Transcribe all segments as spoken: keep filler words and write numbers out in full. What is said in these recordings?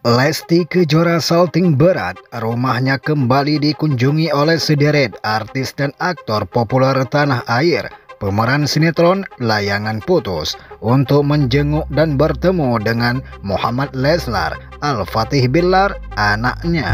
Lesti Kejora salting berat, rumahnya kembali dikunjungi oleh sederet artis dan aktor populer tanah air. Pemeran sinetron Layangan Putus untuk menjenguk dan bertemu dengan Muhammad Leslar Al-Fatih Bilar, anaknya.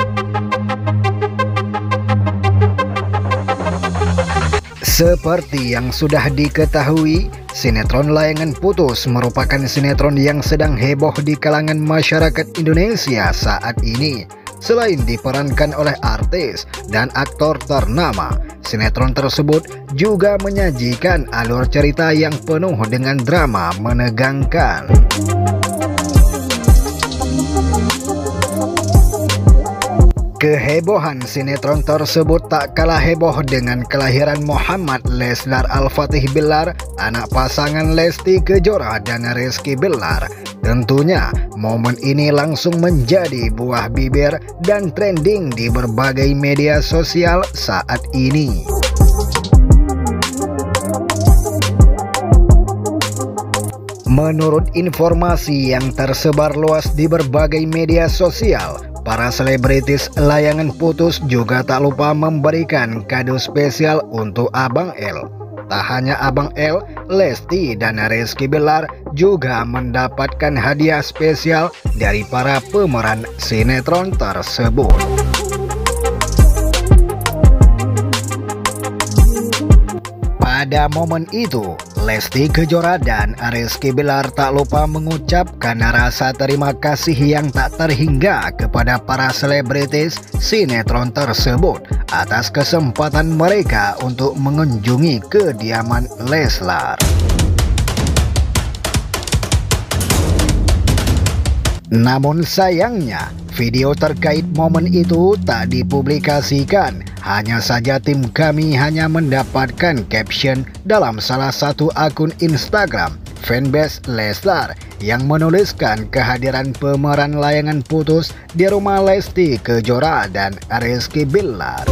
Seperti yang sudah diketahui, sinetron Layangan Putus merupakan sinetron yang sedang heboh di kalangan masyarakat Indonesia saat ini. Selain diperankan oleh artis dan aktor ternama, sinetron tersebut juga menyajikan alur cerita yang penuh dengan drama menegangkan. Kehebohan sinetron tersebut tak kalah heboh dengan kelahiran Muhammad Leslar Al-Fatih Bilar, anak pasangan Lesti Kejora dan Rizky Bilar. Tentunya momen ini langsung menjadi buah bibir dan trending di berbagai media sosial saat ini. Menurut informasi yang tersebar luas di berbagai media sosial, para selebritis Layangan Putus juga tak lupa memberikan kado spesial untuk Abang L. Tak hanya Abang L, Lesti dan Rizky Bilar juga mendapatkan hadiah spesial dari para pemeran sinetron tersebut. Pada momen itu, Lesti Kejora dan Rizky Bilar tak lupa mengucapkan rasa terima kasih yang tak terhingga kepada para selebritis sinetron tersebut atas kesempatan mereka untuk mengunjungi kediaman Leslar. Namun sayangnya, video terkait momen itu tak dipublikasikan. Hanya saja tim kami hanya mendapatkan caption dalam salah satu akun Instagram fanbase Leslar yang menuliskan kehadiran pemeran Layangan Putus di rumah Lesti Kejora dan Rizky Bilar.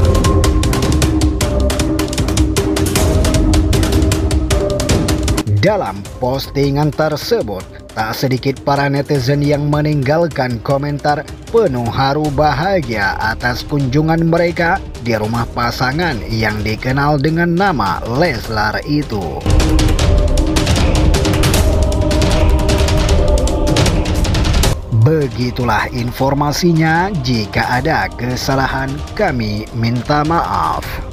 Dalam postingan tersebut, tak sedikit para netizen yang meninggalkan komentar penuh haru bahagia atas kunjungan mereka di rumah pasangan yang dikenal dengan nama Leslar itu. Begitulah informasinya, jika ada kesalahan kami minta maaf.